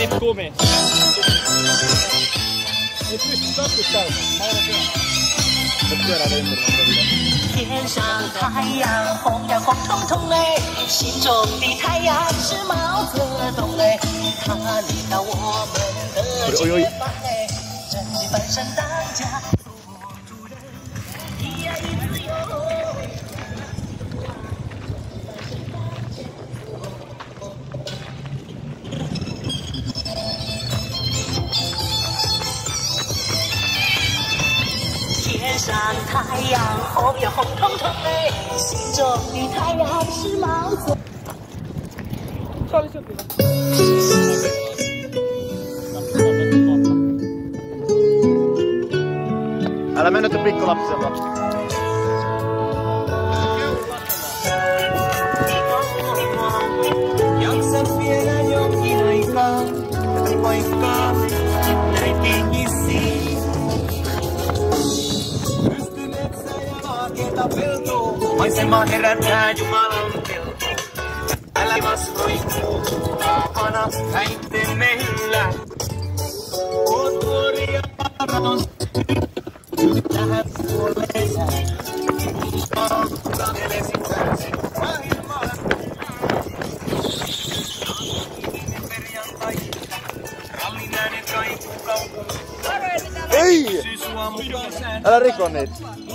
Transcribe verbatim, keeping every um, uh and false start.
Kumi. Ei pysty taskut täynnä. Mä olen pyörää. Nyt pyörää ympärillä. 天上太阳红呀红彤彤哎，心中的太阳是毛泽东哎，他领导我们的解放哎，正义翻身当家做主人，一呀一自由。天上太阳红呀红彤彤哎，心中的太阳是毛泽。 Älä mennä nyt pikkulapsella. Jaksa vielä jonkin aikaa, paikkaa näin ihmisiin. Maisema herättää Jumalan pelko. Älä vastoikkuu, kaapana häitten meillä. Oot nuori ja paraton syy tähän puoleeseen. Kukaan elesin särsen maailmaan. Perjantai, rallin äänet kaikuu kaupunkiin. Ei! Älä riko niitä.